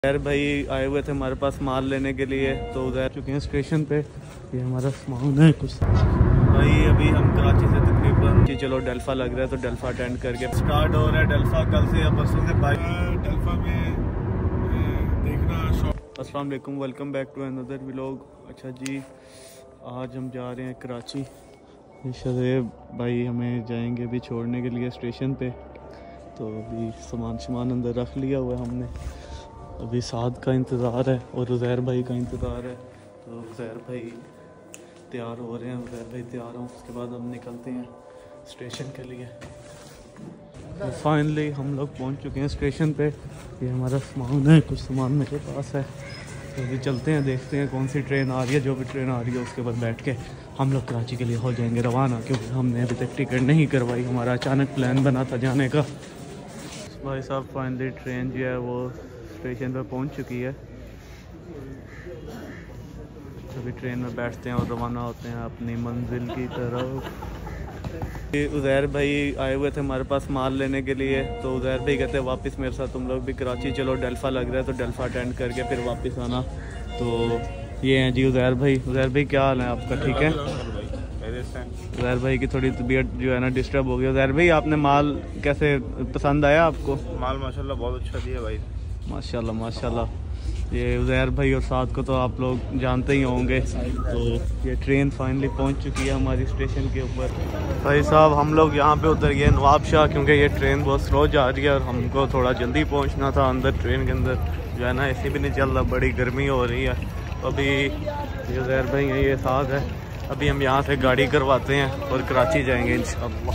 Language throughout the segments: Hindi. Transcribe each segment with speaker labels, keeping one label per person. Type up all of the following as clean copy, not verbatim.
Speaker 1: उज़ैर भाई आए हुए थे हमारे पास माल लेने के लिए, तो उधर चुके हैं स्टेशन पे। ये हमारा सामान है कुछ भाई। अभी हम कराची से तकरीबन चलो डेल्फा लग रहा है, तो डेल्फा अटेंड करके स्टार्ट हो रहा है डेल्फा कल से या परसों से भाई डेल्फा में देखना शॉप। अस्सलाम वालेकुम, welcome back to another vlog. अच्छा जी, आज हम जा रहे हैं कराची। शदेब भाई हमें जाएंगे अभी छोड़ने के लिए स्टेशन पे, तो अभी सामान अंदर रख लिया हुआ है हमने। अभी साद का इंतज़ार है और उज़ैर भाई का इंतज़ार है, तो उज़ैर भाई तैयार हो रहे हैं। उज़ैर भाई तैयार हों, उसके बाद हम निकलते हैं स्टेशन के लिए। तो फाइनली हम लोग पहुंच चुके हैं स्टेशन पे। ये हमारा सामान है, कुछ सामान मेरे पास है, तो अभी चलते हैं, देखते हैं कौन सी ट्रेन आ रही है। जो भी ट्रेन आ रही है उसके बाद बैठ के हम लोग कराची के लिए हो जाएंगे रवाना, क्योंकि हमने अभी तक टिकट नहीं करवाई। हमारा अचानक प्लान बना था जाने का। भाई साहब फाइनली ट्रेन जो है वो स्टेशन पर पहुंच चुकी है। अभी ट्रेन में बैठते हैं और रवाना होते हैं अपनी मंजिल की तरफ। उज़ैर भाई आए हुए थे हमारे पास माल लेने के लिए, तो उज़ैर भाई कहते हैं वापस मेरे साथ तुम लोग भी कराची चलो, डेल्फा लग रहा है, तो डेल्फा अटेंड करके फिर वापस आना। तो ये हैं जी उज़ैर भाई। उज़ैर भाई क्या हाल है आपका? ठीक है। उज़ैर भाई की थोड़ी तबीयत जो है ना डिस्टर्ब हो गई। उज़ैर भाई आपने माल कैसे पसंद आया आपको?
Speaker 2: माल माशाल्लाह बहुत अच्छा दिया भाई,
Speaker 1: माशाल्लाह माशाल्लाह। ये उज़ैर भाई और साथ को तो आप लोग जानते ही होंगे। तो ये ट्रेन फाइनली पहुंच चुकी है हमारी स्टेशन के ऊपर। भाई साहब हम लोग यहाँ पे उतर गए नवाब शाह, क्योंकि ये ट्रेन बहुत स्लो जा रही है और हमको थोड़ा जल्दी पहुंचना था। अंदर ट्रेन के अंदर जो है ना एसी भी नहीं चल रहा, बड़ी गर्मी हो रही है। अभी ये उज़ैर भाई है, ये साथ है। अभी हम यहाँ से गाड़ी करवाते हैं और कराची जाएंगे इंशाअल्लाह।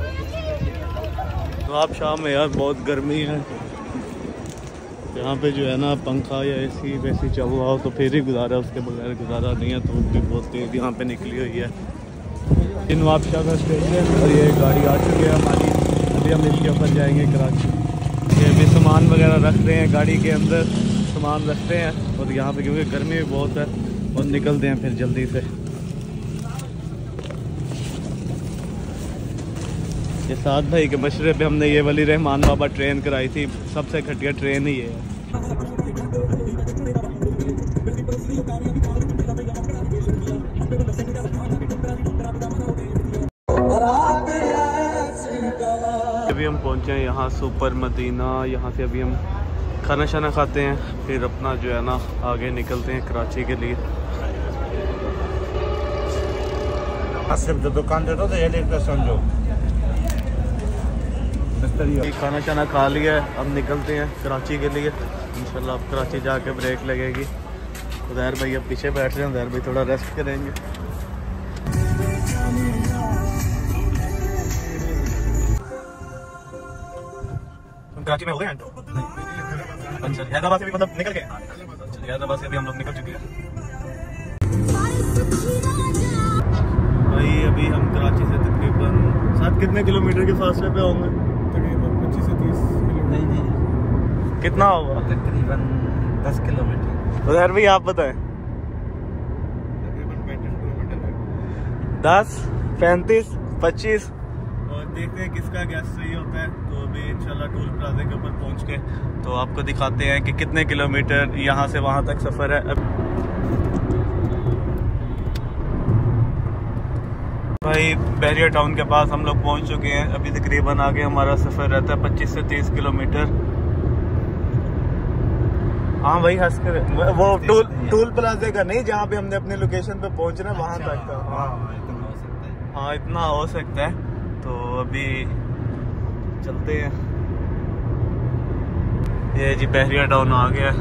Speaker 1: नवाब शाह में यार बहुत गर्मी है, यहाँ पे जो है ना पंखा या एसी वैसी चल रहा हो तो फिर ही गुजारा, उसके बगैर गुजारा नहीं है। धूप भी बहुत तेज़ यहाँ पे निकली हुई है। ये नवाब शाह का स्टेशन और ये गाड़ी आ चुकी है हमारी। अभी हम इसके ऊपर जाएंगे कराची। ये अभी सामान वगैरह रख रहे हैं गाड़ी के अंदर, सामान रखते हैं और यहाँ पे क्योंकि गर्मी भी बहुत है और निकलते हैं फिर जल्दी से। ये साद भाई के मशरे पे हमने ये वाली रहमान बाबा ट्रेन कराई थी, सबसे घटिया ट्रेन ही है। अभी हम पहुंचे हैं यहाँ सुपर मदीना। यहाँ से अभी हम खाना शाना खाते हैं, फिर अपना जो है ना आगे निकलते हैं कराची के लिए।
Speaker 2: सिर्फ जो दुकान देता तो ये समझो।
Speaker 1: खाना शाना खा लिया है, अब निकलते हैं कराची के लिए इंशाल्लाह। अब कराची जाके ब्रेक लगेगी। उज़ैर भाई अब पीछे बैठ रहे हैं, उज़ैर भाई थोड़ा रेस्ट करेंगे। कराची में हो गए हैं अच्छा, हैदराबाद से भी मतलब निकल गए। हैदराबाद से अभी हम लोग निकल चुके हैं भाई। अभी हम कराची से तकरीबन 7 कितने किलोमीटर के फासले पे होंगे? तकरीबन 25 से 30 किलोमीटर। नहीं कितना होगा? तकरीबन 10 किलोमीटर। उधर भी आप बताएं। तकरीबन 35 किलोमीटर। 10, 35, 25 और देखते हैं किसका गैस सही होता है। तो अभी इंशाल्लाह टोल प्लाजा के ऊपर पहुंच के तो आपको दिखाते हैं कि कितने किलोमीटर यहाँ से वहाँ तक सफ़र है। भाई बहरिया टाउन के पास हम लोग पहुंच चुके हैं। अभी तकरीबन आगे हमारा सफ़र रहता है 25 से 30 किलोमीटर। हाँ भाई हंस कर वो टोल प्लाजे का नहीं, जहाँ पे हमने अपने लोकेशन पे पहुंचना है वहाँ तक का। हाँ इतना हो सकता है। तो अभी चलते हैं। ये जी बहरिया टाउन आ गया।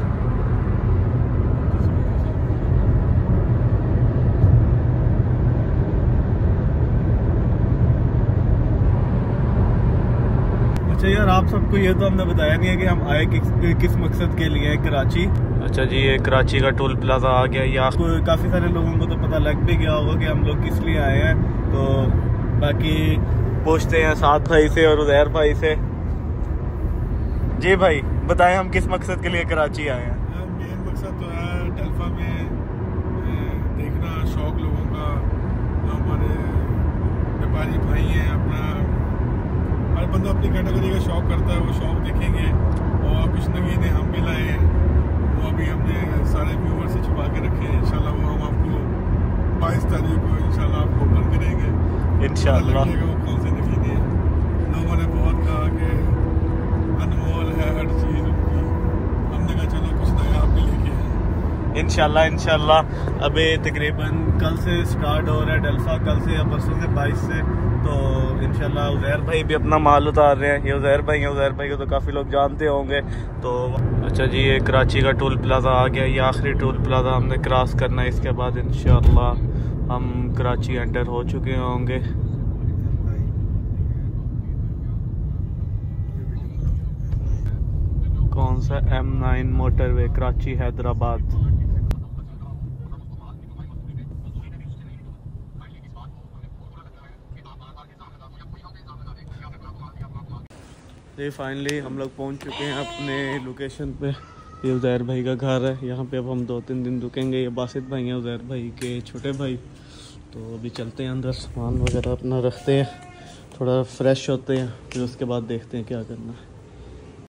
Speaker 1: अच्छा यार आप सबको ये तो हमने बताया नहीं है कि हम आए किस मकसद के लिए कराची। अच्छा जी, ये कराची का टोल प्लाजा आ गया। यहाँ काफ़ी सारे लोगों को तो पता लग भी गया होगा कि हम लोग किस लिए आए हैं। तो बाकी पूछते हैं साद भाई से और उज़ैर भाई से। जी भाई बताएं हम किस मकसद के लिए कराची आए हैं?
Speaker 2: मेन मकसद तो है डेल्फा में देखना शौक लोगों का। जो हमारे व्यापारी भाई हैं, अपना हर बंदा अपनी कैटेगरी का शौक करता है, वो शौक देखेंगे। और कुछ नगीने हम भी लाए हैं
Speaker 1: इंशाल्लाह।
Speaker 2: कौन से नगीने हैं। लोगों ने बहुत कहा कि अनमोल है हर चीज़ उनकी। हमने कहा चलो कुछ नया आप भी लेके आए।
Speaker 1: इंशाल्लाह इंशाल्लाह। अभी तकरीबन कल से स्टार्ट हो रहा है डेल्फा, कल से या परसों से 22 से। तो इंशाल्लाह उज़ैर भाई भी अपना माल उतार रहे हैं। ये उज़ैर भाई हैं, उज़ैर भाई को तो काफ़ी लोग जानते होंगे। तो अच्छा जी, ये कराची का टोल प्लाजा आ गया, ये आखिरी टोल प्लाजा हमने क्रॉस करना है। इसके बाद इंशाल्लाह हम कराची एंटर हो चुके होंगे। कौन सा M9 मोटरवे कराची हैदराबाद। ये फाइनली हम लोग पहुंच चुके हैं अपने लोकेशन पे। ये उज़ैर भाई का घर है, यहाँ पे अब हम 2-3 दिन रुकेंगे। ये बासित भाई हैं, उज़ैर भाई के छोटे भाई। तो अभी चलते हैं अंदर, सामान वगैरह अपना रखते हैं, थोड़ा फ्रेश होते हैं, फिर उसके बाद देखते हैं क्या करना है।